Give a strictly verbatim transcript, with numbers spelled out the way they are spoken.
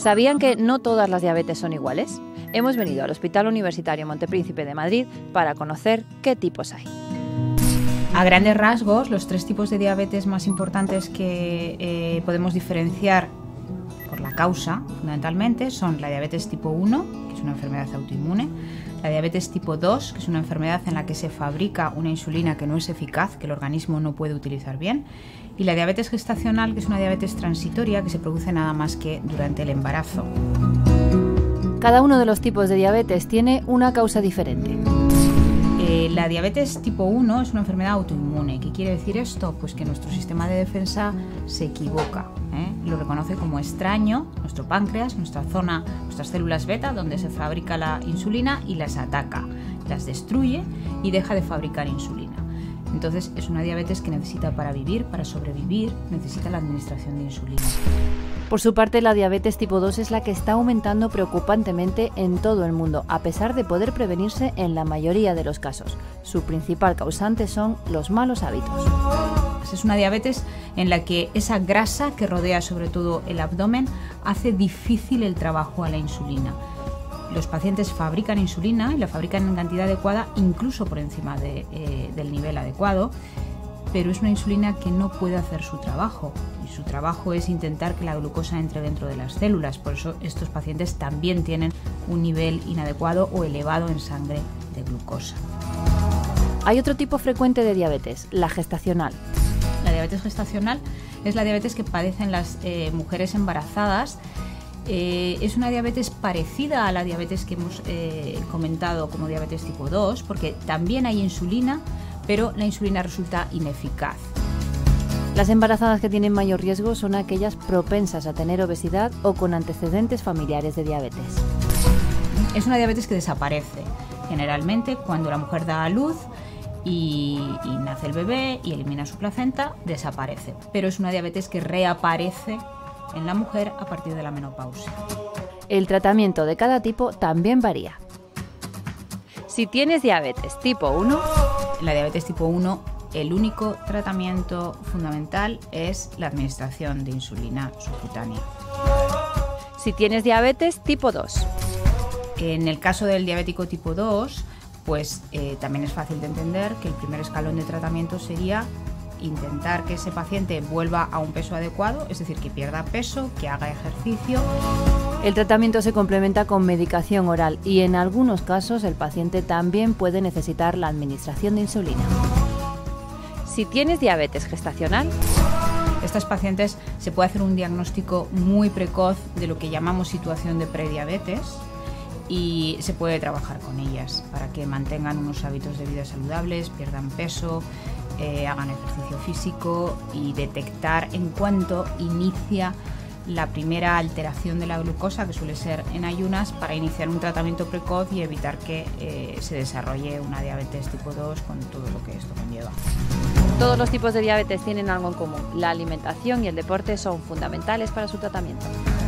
¿Sabían que no todas las diabetes son iguales? Hemos venido al Hospital Universitario Montepríncipe de Madrid para conocer qué tipos hay. A grandes rasgos, los tres tipos de diabetes más importantes que eh, podemos diferenciar por la causa, fundamentalmente, son la diabetes tipo uno, que es una enfermedad autoinmune, la diabetes tipo dos, que es una enfermedad en la que se fabrica una insulina que no es eficaz, que el organismo no puede utilizar bien, y la diabetes gestacional, que es una diabetes transitoria que se produce nada más que durante el embarazo. Cada uno de los tipos de diabetes tiene una causa diferente. Eh, la diabetes tipo uno es una enfermedad autoinmune. ¿Qué quiere decir esto? Pues que nuestro sistema de defensa se equivoca, ¿eh? Lo reconoce como extraño, nuestro páncreas, nuestra zona, nuestras células beta, donde se fabrica la insulina, y las ataca, las destruye y deja de fabricar insulina. Entonces es una diabetes que necesita, para vivir, para sobrevivir, necesita la administración de insulina. Por su parte, la diabetes tipo dos es la que está aumentando preocupantemente en todo el mundo, a pesar de poder prevenirse en la mayoría de los casos. Su principal causante son los malos hábitos. Es una diabetes en la que esa grasa que rodea sobre todo el abdomen hace difícil el trabajo a la insulina. Los pacientes fabrican insulina y la fabrican en cantidad adecuada, incluso por encima de, eh, del nivel adecuado, pero es una insulina que no puede hacer su trabajo, y su trabajo es intentar que la glucosa entre dentro de las células. Por eso estos pacientes también tienen un nivel inadecuado o elevado en sangre de glucosa. Hay otro tipo frecuente de diabetes, la gestacional. La diabetes gestacional es la diabetes que padecen las eh, mujeres embarazadas. Eh, es una diabetes parecida a la diabetes que hemos eh, comentado como diabetes tipo dos, porque también hay insulina, pero la insulina resulta ineficaz. Las embarazadas que tienen mayor riesgo son aquellas propensas a tener obesidad o con antecedentes familiares de diabetes. Es una diabetes que desaparece generalmente cuando la mujer da a luz y, y nace el bebé y elimina su placenta, desaparece. Pero es una diabetes que reaparece en la mujer a partir de la menopausia. El tratamiento de cada tipo también varía. Si tienes diabetes tipo uno, en la diabetes tipo uno, el único tratamiento fundamental es la administración de insulina subcutánea. Si tienes diabetes tipo dos. En el caso del diabético tipo dos, pues eh, también es fácil de entender que el primer escalón de tratamiento sería intentar que ese paciente vuelva a un peso adecuado, es decir, que pierda peso, que haga ejercicio. El tratamiento se complementa con medicación oral y en algunos casos el paciente también puede necesitar la administración de insulina. Si tienes diabetes gestacional, estas pacientes se puede hacer un diagnóstico muy precoz de lo que llamamos situación de prediabetes y se puede trabajar con ellas para que mantengan unos hábitos de vida saludables, pierdan peso, eh, hagan ejercicio físico, y detectar en cuanto inicia la primera alteración de la glucosa, que suele ser en ayunas, para iniciar un tratamiento precoz y evitar que eh, se desarrolle una diabetes tipo dos con todo lo que esto conlleva. Todos los tipos de diabetes tienen algo en común. La alimentación y el deporte son fundamentales para su tratamiento.